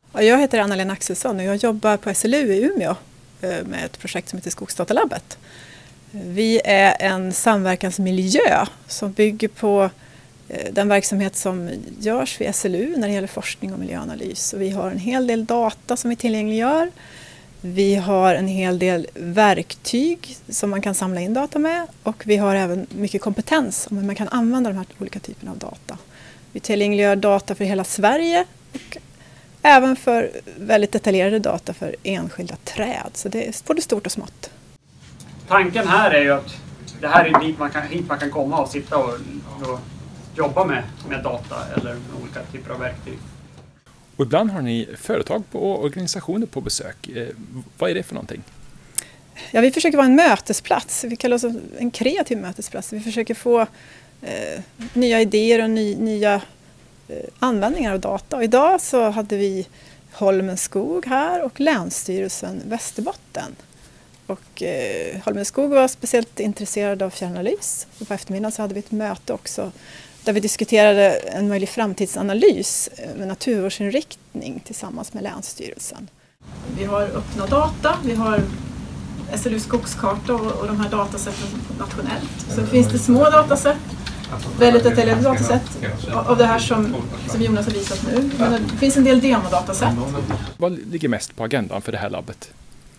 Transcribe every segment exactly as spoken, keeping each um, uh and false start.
Jag heter Anna-Lena Axelsson och jag jobbar på S L U i Umeå med ett projekt som heter Skogsdatalabbet. Vi är en samverkansmiljö som bygger på den verksamhet som görs vid S L U när det gäller forskning och miljöanalys. Och vi har en hel del data som vi tillgängliggör. Vi har en hel del verktyg som man kan samla in data med och vi har även mycket kompetens om hur man kan använda de här olika typerna av data. Vi tillgängliggör data för hela Sverige och även för väldigt detaljerade data för enskilda träd. Så det är både stort och smått. Tanken här är ju att det här är dit man kan, hit man kan komma och sitta och, och jobba med, med data eller med olika typer av verktyg. Och ibland har ni företag och organisationer på besök. Eh, vad är det för någonting? Ja, vi försöker vara en mötesplats. Vi kallar oss en kreativ mötesplats. Vi försöker få eh, nya idéer och ny, nya eh, användningar av data. Och idag så hade vi Holmens skog här och Länsstyrelsen Västerbotten. Och eh, Holmens skog var speciellt intresserad av fjärranalys. Och på eftermiddagen så hade vi ett möte också där vi diskuterade en möjlig framtidsanalys med naturvårdsinriktning tillsammans med Länsstyrelsen. Vi har öppna data, vi har S L U skogskarta och, och de här datasätten nationellt. Sen finns det små datasätt, väldigt detaljerade datasätt av det här som, som Jonas har visat nu. Men det finns en del demodatasätt. Vad ligger mest på agendan för det här labbet?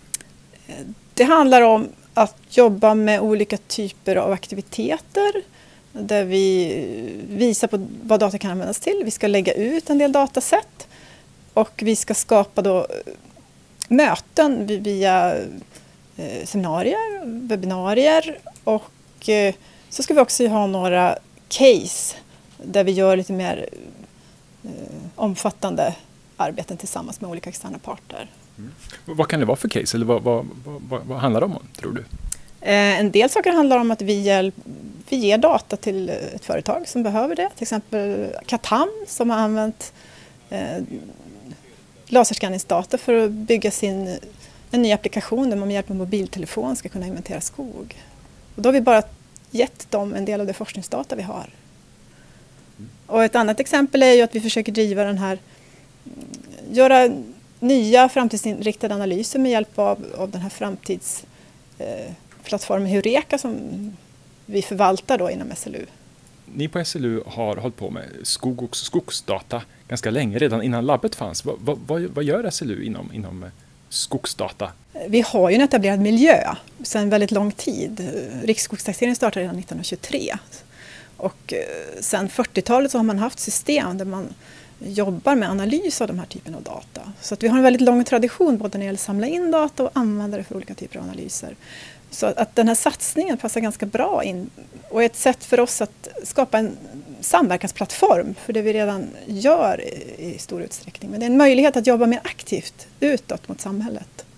Det handlar om att jobba med olika typer av aktiviteter där vi visar på vad data kan användas till. Vi ska lägga ut en del datasätt och vi ska skapa då möten via seminarier, webbinarier och så ska vi också ha några case där vi gör lite mer omfattande arbeten tillsammans med olika externa parter. Mm. Vad kan det vara för case eller vad, vad, vad, vad handlar det om, tror du? En del saker handlar om att vi, hjälp, vi ger data till ett företag som behöver det. Till exempel Katam som har använt eh, laserskanningsdata för att bygga sin, en ny applikation där man med hjälp av mobiltelefon ska kunna inventera skog. Och då har vi bara gett dem en del av det forskningsdata vi har. Och ett annat exempel är ju att vi försöker driva den här, göra nya framtidsinriktade analyser med hjälp av, av den här framtids eh, plattformen Heureka som vi förvaltar då inom S L U. Ni på S L U har hållit på med skog och skogsdata ganska länge, redan innan labbet fanns. Vad, vad, vad gör S L U inom, inom skogsdata? Vi har ju en etablerad miljö sedan väldigt lång tid. Riksskogstaxeringen startade redan nittonhundratjugotre. Och sedan fyrtiotalet så har man haft system där man jobbar med analys av de här typen av data. Så att vi har en väldigt lång tradition både när det gäller att samla in data och använda det för olika typer av analyser. Så att den här satsningen passar ganska bra in och är ett sätt för oss att skapa en samverkansplattform för det vi redan gör i stor utsträckning. Men det är en möjlighet att jobba mer aktivt utåt mot samhället.